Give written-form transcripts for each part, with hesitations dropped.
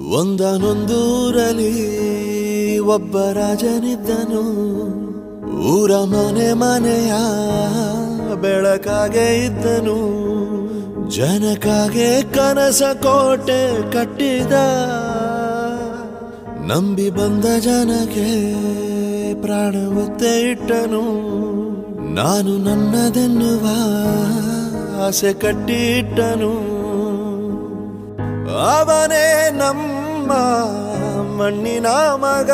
ಒಂದನೊಂದೂರಲ್ಲಿ ಒಬ್ಬ ರಾಜನಿದ್ದನು. ಊರ ಮನೆ ಮನೆಯ ಬೆಳಕಾಗೆ ಇದ್ದನು. ಜನಕಾಗೆ ಕನಸ ಕೋಟೆ ಕಟ್ಟಿದ. ನಂಬಿ ಬಂದ ಜನಕ್ಕೆ ಪ್ರಾಣ ಒತ್ತೆ ಇಟ್ಟನು. ನಾನು ನನ್ನದೆನ್ನುವ ಆಸೆ ಕಟ್ಟಿಟ್ಟನು. ಅವನೇ ನಮ್ಮ ಮಣ್ಣಿನ ಮಗ.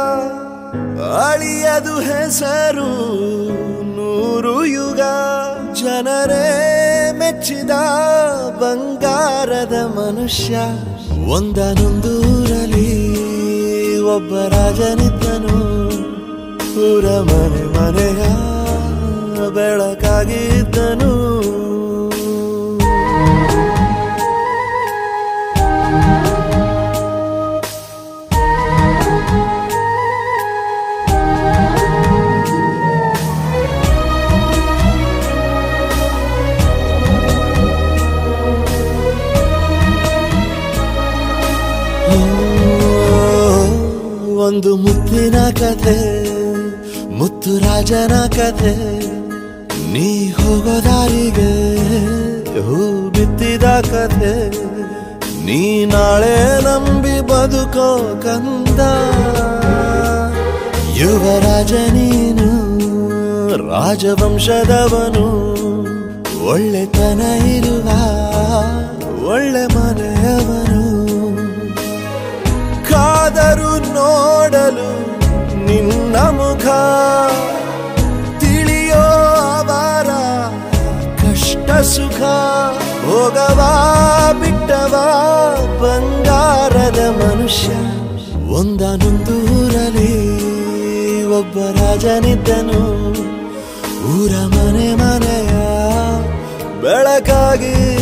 ಅಳಿಯದು ಹೆಸರು 100 ಯುಗ. ಜನರೇ ಮೆಚ್ಚಿದ ಬಂಗಾರದ ಮನುಷ್ಯ. ಒಂದನೊಂದೂರಲ್ಲಿ ಒಬ್ಬ ರಾಜನಿದ್ದನು. ಊರ ಮನೆ ಮನೆಯ ಬೆಳಕಾಗಿದ್ದನು. ಒಂದು ಮುತ್ತಿನ ಕಥೆ, ಮುತ್ತು ರಾಜನ ಕಥೆ. ನೀ ಹೋಗೋ ದಾರಿಗೆ ಹೂ ಬಿತ್ತಿದ ಕಥೆ. ನೀ ನಾಳೆ ನಂಬಿ ಬದುಕೋ ಕಂದ. ಯುವರಾಜ ನೀನು, ರಾಜವಂಶದವನು. ಒಳ್ಳೆತನ ಇರುವ ಒಳ್ಳೆ ಮನೆಯವನು. ಕಾದರು ನೋಡಲು ನಿನ್ನ ಮುಖ. ತಿಳಿಯೋ ಅವರ ಕಷ್ಟ ಸುಖ. ಹೋಗವಾ ಬಿಟ್ಟವಾ ಬಂಗಾರದ ಮನುಷ್ಯ. ಒಂದನೊಂದೂರಲ್ಲಿ ಒಬ್ಬ ರಾಜನಿದ್ದನು. ಊರ ಮನೆ ಮನೆಯ ಬೆಳಕಾಗಿ